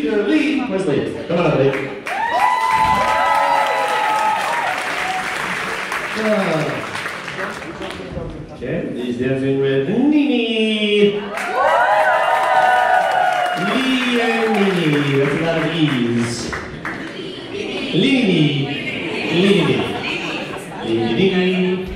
Lee. Where's Lee? Come on, Lee. Okay, he's dancing with Nini. Lee and Nini. That's a lot of E's. Lini. Lini. Lini.